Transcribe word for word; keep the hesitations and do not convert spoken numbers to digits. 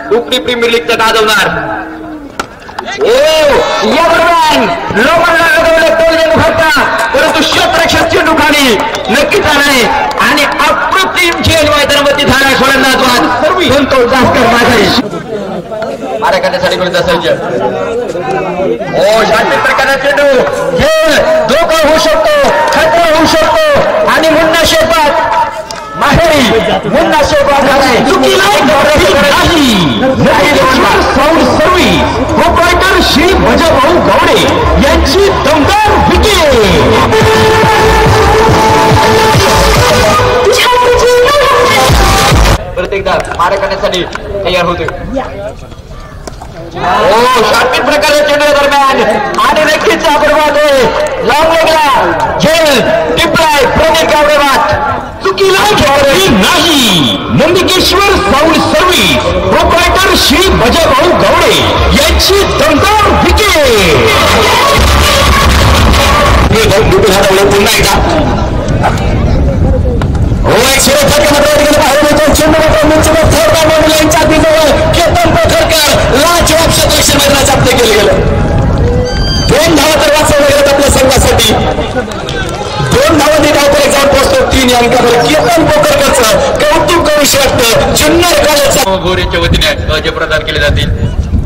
उपरी प्रीमियर लीगचा गाजवणार. ओ या दरम्यान लोकांना लगवलं तोलजन फटका, परंतु क्षेत्ररक्षक चेंडू खाली नक्कीच आलाय आणि अप्रतिम झेल मैदानावरती झाला. गोलंदाज संतोष जास्कर माझे मारा करण्यासाठी गोलंदाज सज्ज. ओ शांत प्रकारचा चेंडू झेल धोका होऊ शकतो, खतरा होऊ शकतो आणि मुन्ना शेपात माहेरी मुन्ना शेपात झालाय. चुकीला sound service proprietor Shri Bhajbhau Gawade यांची दमदार विकेट. परत एकदा मारा करण्यासाठी तयार होते. ओ शांत प्रकारच्या चेंडू दरम्यान आणि नक्कीच बर्बाद आहे. लांब लागला झेल टिपलाय प्रणित गावडेवात. चुकीला नाही. Nandikeshwar sound service proprietor Shri Bhajbhau Gawade यांची दमदार विकेट. पुन्हा एकदा हो एक चेंडू यांच्या दिनवर केतन पोखरकर लाजवाब शतरक्षण मैदानात आपले केले गेले. दोन धावा तर वाचवले गेलेत आपल्या संघासाठी. दोन धावांनी धावपरे जाऊन पोहोचतो तीन अंकावर. केतन पोखरकरचं कौतुक करू शकतं जुन्नर कॉलेजच्या गोरेच्या वतीने जे प्रदान केले जातील.